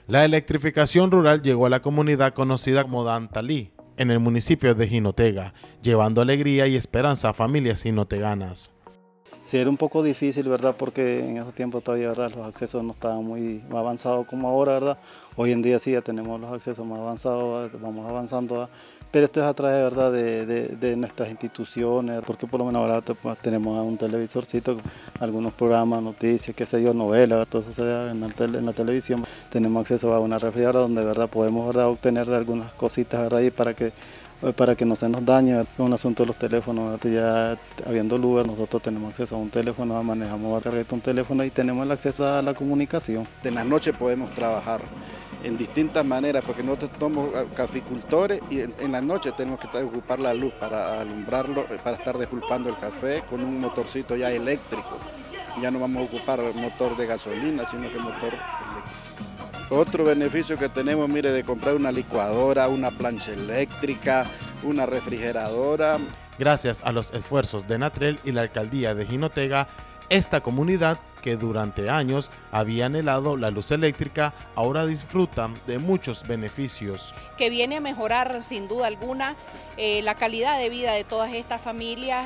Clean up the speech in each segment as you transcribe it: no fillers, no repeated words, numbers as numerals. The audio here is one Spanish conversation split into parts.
La electrificación rural llegó a la comunidad conocida como Dantalí, en el municipio de Jinotega, llevando alegría y esperanza a familias jinoteganas. Sí, era un poco difícil, ¿verdad? Porque en esos tiempos todavía, ¿verdad?, los accesos no estaban muy avanzados como ahora, ¿verdad? Hoy en día sí ya tenemos los accesos más avanzados, vamos avanzando, ¿verdad? Pero esto es a través, ¿verdad?, de nuestras instituciones, porque por lo menos ahora pues, tenemos un televisorcito, algunos programas, noticias, qué sé yo, novelas, ¿verdad? Entonces se ve en la televisión. Tenemos acceso a una refrigeradora donde, ¿verdad?, podemos, ¿verdad?, obtener algunas cositas, ¿verdad?, y para que no se nos dañe. Es un asunto de los teléfonos, ya habiendo luz, nosotros tenemos acceso a un teléfono, manejamos un teléfono y tenemos el acceso a la comunicación. En la noche podemos trabajar en distintas maneras, porque nosotros somos caficultores y en la noche tenemos que ocupar la luz para alumbrarlo, para estar despulpando el café con un motorcito ya eléctrico. Ya no vamos a ocupar motor de gasolina, sino que motor eléctrico. Otro beneficio que tenemos, mire, de comprar una licuadora, una plancha eléctrica, una refrigeradora. Gracias a los esfuerzos de Natrel y la alcaldía de Jinotega, esta comunidad, que durante años había anhelado la luz eléctrica, ahora disfruta de muchos beneficios. Que viene a mejorar sin duda alguna la calidad de vida de todas estas familias,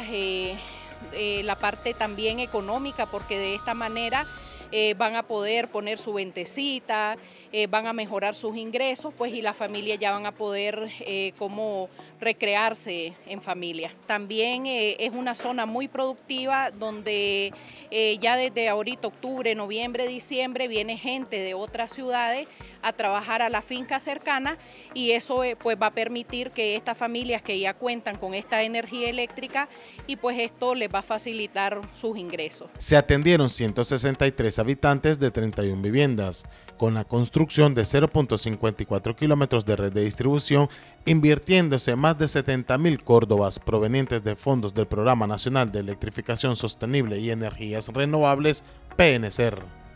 la parte también económica, porque de esta manera van a poder poner su ventecita, van a mejorar sus ingresos, pues, y las familias ya van a poder como recrearse en familia. También es una zona muy productiva donde ya desde ahorita octubre, noviembre, diciembre viene gente de otras ciudades a trabajar a la finca cercana, y eso pues va a permitir que estas familias que ya cuentan con esta energía eléctrica, y pues esto les va a facilitar sus ingresos. Se atendieron 163 habitantes de 31 viviendas, con la construcción de 0.54 kilómetros de red de distribución, invirtiéndose más de 70.000 córdobas provenientes de fondos del Programa Nacional de Electrificación Sostenible y Energías Renovables, PNCR.